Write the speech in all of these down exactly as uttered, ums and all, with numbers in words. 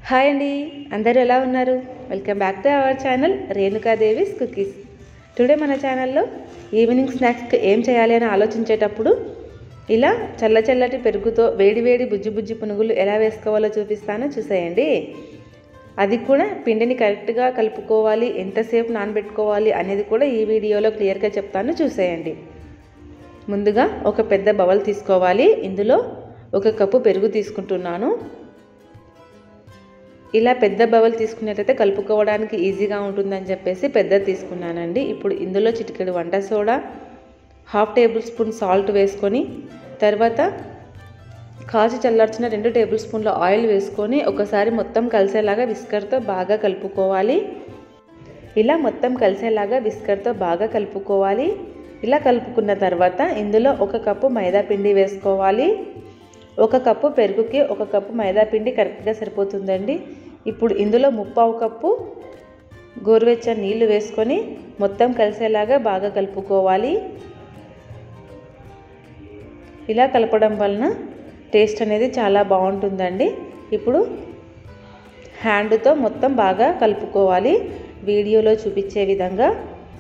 Hi అండి, అందరూ ఎలా ఉన్నారు? Welcome back to our channel Renukadevi's cookies. Today మన ఛానల్లో ఈవినింగ్ స్నాక్స్కి ఏం చేయాలి అని ఆలోచించేటప్పుడు ఇలా చల్ల చల్లటి పెరుగుతో వేడి వేడి బుజ్జి బుజ్జి పునుగులు ఎలా వేసుకోవాలో చూపిస్తానో చూసేయండి. అది కూడా పిండిని కరెక్ట్గా కలుపుకోవాలి, ఎంతసేపు నానబెట్టుకోవాలి అనేది కూడా ఈ వీడియోలో క్లియర్గా చెప్తాను, చూసేయండి. ముందుగా ఒక పెద్ద బౌల్ తీసుకోవాలి. ఇందులో ఒక కప్పు పెరుగు తీసుకుంటున్నాను. ఇలా పెద్ద బౌల్ తీసుకున్నట్టయితే కలుపుకోవడానికి ఈజీగా ఉంటుందని చెప్పేసి పెద్ద తీసుకున్నానండి. ఇప్పుడు ఇందులో చిటికెడు వంట soda, half tablespoon salt వేసుకొని, తర్వాత కాచి చల్లార్చిన రెండు టేబుల్ స్పూన్ల ఆయిల్ వేసుకొని ఒకసారి మొత్తం కలిసేలాగా విస్కర్తో బాగా కలుపుకోవాలి. ఇలా మొత్తం కలిసేలాగా విస్కర్తో బాగా కలుపుకోవాలి. ఇలా కలుపుకున్న తర్వాత ఇందులో ఒక కప్పు మైదా పిండి వేసుకోవాలి. ఒక కప్పు పెరుగుకి ఒక కప్పు మైదా పిండి కరెక్ట్గా సరిపోతుందండి. ఇప్పుడు ఇందులో ముప్పావు కప్పు గోరువెచ్చని నీళ్లు వేసుకొని మొత్తం కలిసేలాగా బాగా కలుపుకోవాలి. ఇలా కలపడం వలన టేస్ట్ అనేది చాలా బాగుంటుందండి. ఇప్పుడు హ్యాండ్తో మొత్తం బాగా కలుపుకోవాలి. వీడియోలో చూపించే విధంగా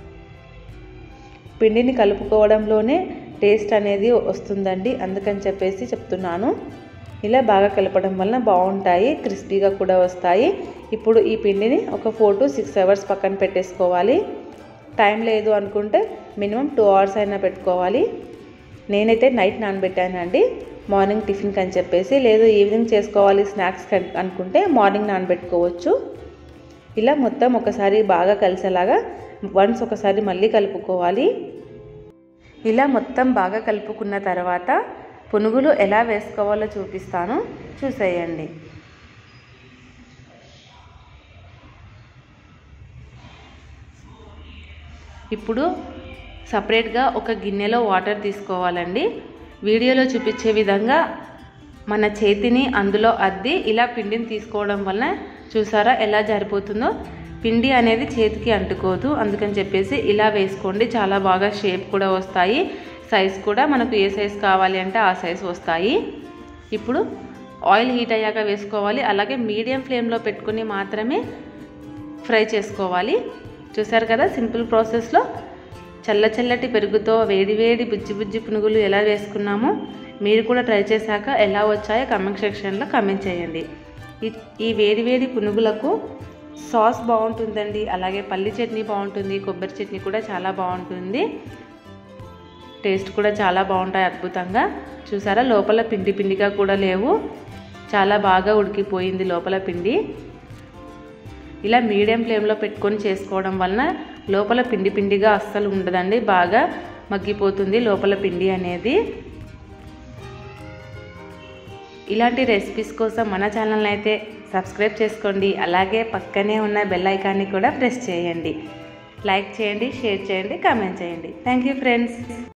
పిండిని కలుపుకోవడంలోనే టేస్ట్ అనేది వస్తుందండి, అందుకని చెప్పేసి చెప్తున్నాను. ఇలా బాగా కలపడం వలన బాగుంటాయి, క్రిస్పీగా కూడా వస్తాయి. ఇప్పుడు ఈ పిండిని ఒక ఫోర్ టు సిక్స్ అవర్స్ పక్కన పెట్టేసుకోవాలి. టైం లేదు అనుకుంటే మినిమం టూ అవర్స్ అయినా పెట్టుకోవాలి. నేనైతే నైట్ నానబెట్టానండి, మార్నింగ్ టిఫిన్కి అని చెప్పేసి. లేదు ఈవినింగ్ చేసుకోవాలి స్నాక్స్ అనుకుంటే మార్నింగ్ నానబెట్టుకోవచ్చు. ఇలా మొత్తం ఒకసారి బాగా కలిసేలాగా వన్స్ ఒకసారి మళ్ళీ కలుపుకోవాలి. ఇలా మొత్తం బాగా కలుపుకున్న తర్వాత పునుగులు ఎలా వేసుకోవాలో చూపిస్తాను, చూసేయండి. ఇప్పుడు సపరేట్గా ఒక గిన్నెలో వాటర్ తీసుకోవాలండి. వీడియోలో చూపించే విధంగా మన చేతిని అందులో అద్ది ఇలా పిండిని తీసుకోవడం వలన చూసారా ఎలా జారిపోతుందో. పిండి అనేది చేతికి అంటుకోదు, అందుకని చెప్పేసి ఇలా వేసుకోండి. చాలా బాగా షేప్ కూడా వస్తాయి, సైజ్ కూడా మనకు ఏ సైజ్ కావాలి అంటే ఆ సైజ్ వస్తాయి. ఇప్పుడు ఆయిల్ హీట్ అయ్యాక వేసుకోవాలి. అలాగే మీడియం ఫ్లేమ్లో పెట్టుకుని మాత్రమే ఫ్రై చేసుకోవాలి. చూసారు కదా సింపుల్ ప్రాసెస్లో చల్ల చల్లటి పెరుగుతో వేడి వేడి బుజ్జి బుజ్జి పునుగులు ఎలా వేసుకున్నామో మీరు కూడా ట్రై చేశాక ఎలా వచ్చాయో కమెంట్ సెక్షన్లో కమెంట్ చేయండి. ఈ వేడి వేడి పునుగులకు సాస్ బాగుంటుందండి, అలాగే పల్లి చట్నీ బాగుంటుంది, కొబ్బరి చట్నీ కూడా చాలా బాగుంటుంది. టేస్ట్ కూడా చాలా బాగుంటాయి అద్భుతంగా. చూసారా లోపల పిండి పిండిగా కూడా లేవు, చాలా బాగా ఉడికిపోయింది లోపల పిండి. ఇలా మీడియం ఫ్లేమ్లో పెట్టుకొని చేసుకోవడం వలన లోపల పిండి పిండిగా అస్సలు ఉండదండి, బాగా మగ్గిపోతుంది లోపల పిండి అనేది. ఇలాంటి రెసిపీస్ కోసం మన ఛానల్ని అయితే సబ్స్క్రైబ్ చేసుకోండి. అలాగే పక్కనే ఉన్న బెల్ ఐకాన్ని కూడా ప్రెస్ చేయండి. లైక్ చేయండి, షేర్ చేయండి, కామెంట్ చేయండి. Thank you friends.